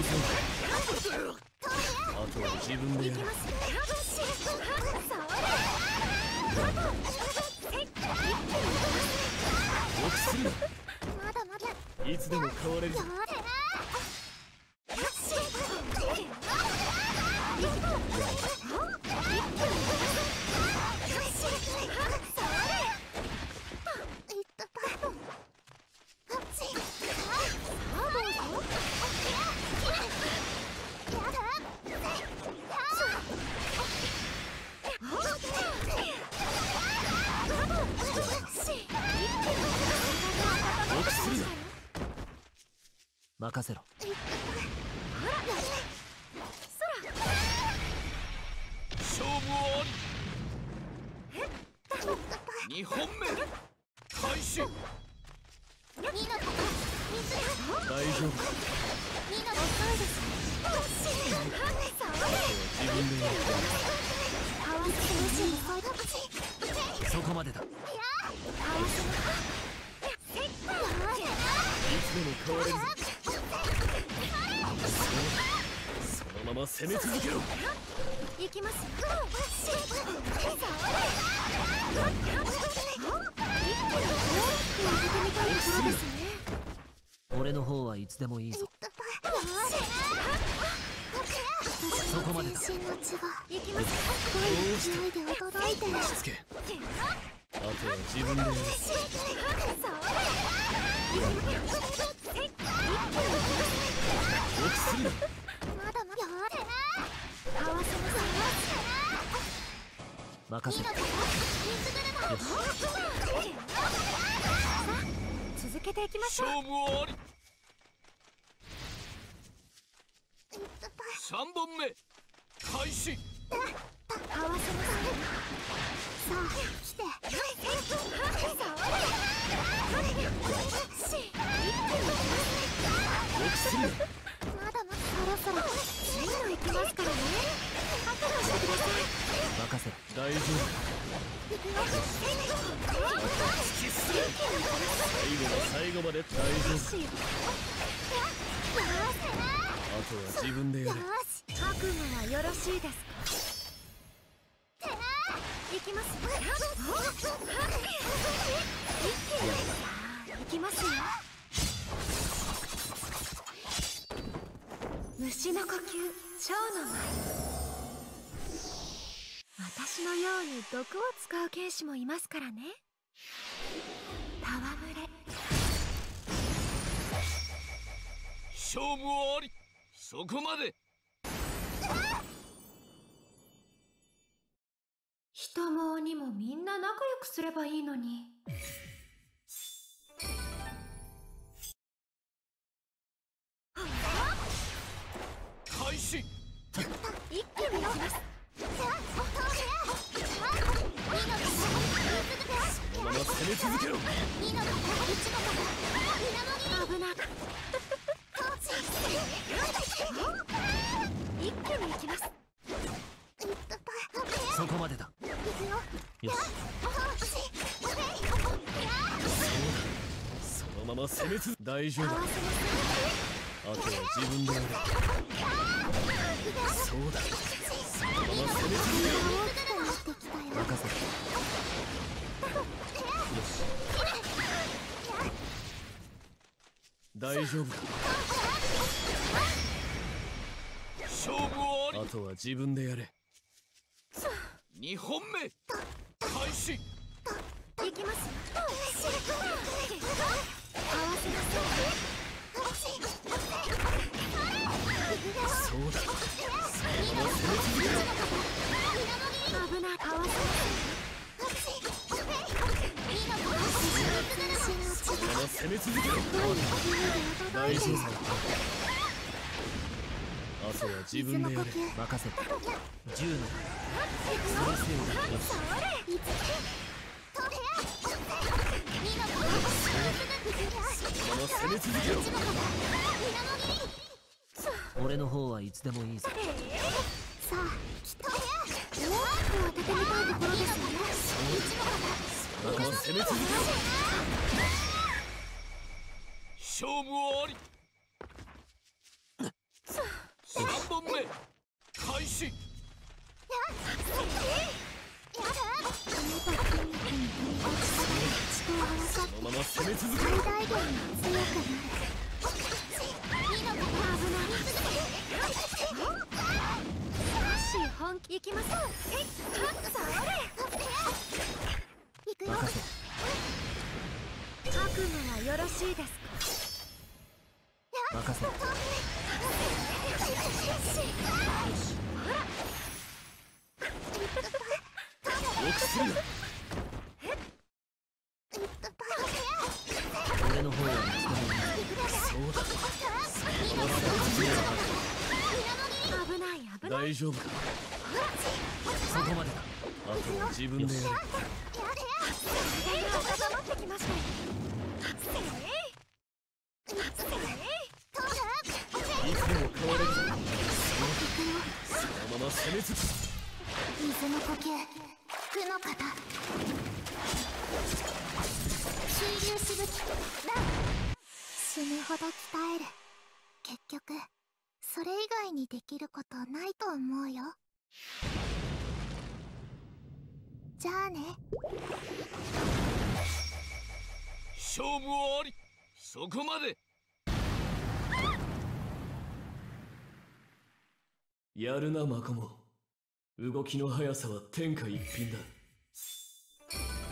あとは自分でやる。臆するな。いつでも変われるぞ。任せろ。勝負あり。2本目開始。大丈夫。自分でやる。そこまでだ。いつでも変われるぞ。そのまま攻め続けろ。行きます。俺の方はいつでもいいぞ。そこまでだ。どうして落ち着け。あとは自分でやる。臆するな。任せろ。続けていきましょう。勝負あり。3本目開始。さあ来て。臆するな。そろそろ次の行きますからね。覚悟してください。任せろ。大丈夫。最後まで大丈夫。あとは自分でやる。覚悟はよろしいですか。行きます。行きますよ。虫の呼吸、蝶の舞。私のように毒を使う剣士もいますからね。戯れ。勝負あり。そこまで。人も鬼もみんな仲良くすればいいのに。開始。一気にいきます。そのまま攻め続けろ。危ない。一気にいきます。そこまでだ。よし。そのまま攻め続け。大丈夫。あとは自分でやる。そうだ。そのまま攻め続けろ。任せろ。よし。大丈夫だ。勝負あり。あとは自分でやれ。2本目開始。行きます。そうだ。危ない。そのまま攻め続けろ。大丈夫。あとは自分でやれ。任せて。銃のそのせいだ。そのまま攻め続けろ。俺の方はいつでもいいぞ。さあ来た。大きく当ててみたいところですよね。そのまま攻め続けろ。勝負あり。 3本目開始。そのまま攻め続ける。 最大限に強くなる。本気いきます。いくよ。覚悟はよろしいですか。 任せ。よくするな。俺の方はそうだ。 危ない危ない。 大丈夫か。そこまでだ。あとは自分でやる。 固まってきました。 いつでも変われる。そのまま攻めつつ。 水の呼吸、負の型。水流しぶき、ラン。死ぬほど鍛える。結局それ以外にできることないと思うよ。じゃあね。 勝負はあり。そこまで。やるなマコモ。動きの速さは天下一品だ。